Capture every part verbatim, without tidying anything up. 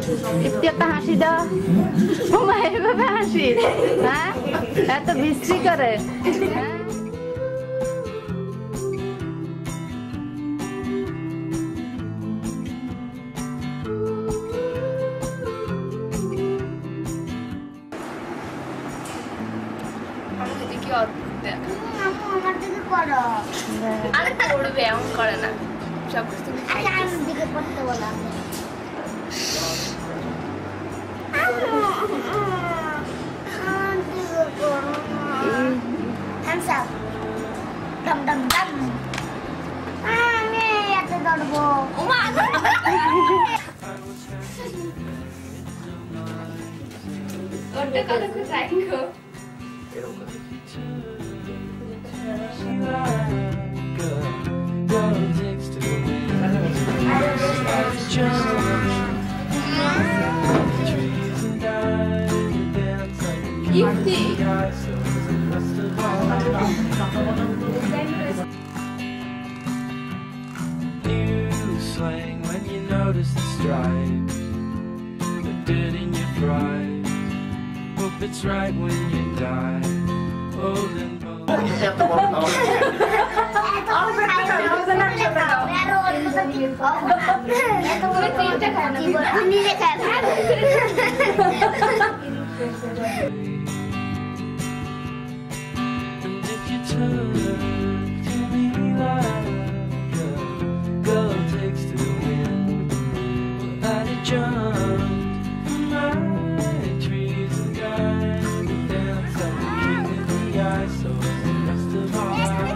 একটু একটা হাসি দাও ওমা এভাবে হাসি হ্যাঁ এত বিশ্রী করে হ্যাঁ আরে পড়বে এমন করে না সব কিছু দিকে পড়তে বলা hands up dum dum dum আমি এত দৌড়বো ওমা ওটা কত খুশি রাখো Gifty. You swing when you notice the stripes, the dirt in your fries. Hope it's right when you die. Old and bold. And if you turn to me like a girl takes to the wind, well, I'd have jumped from my trees and died and danced like a king in the ice. So is the rest of our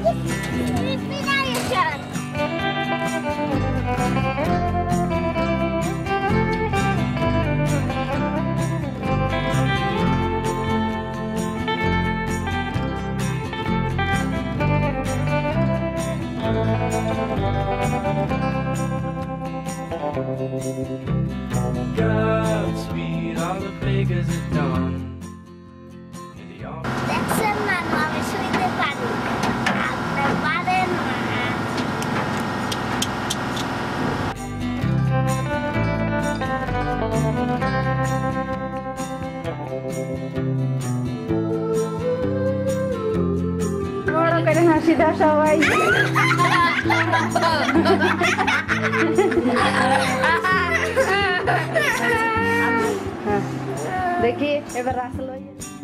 Godspeed, all the beggars at dawn. দেখছেন না আমি শুইতে পারি আপনার পারেন না বড় করে হাসি দাও সবাই দেখি এবার আসলে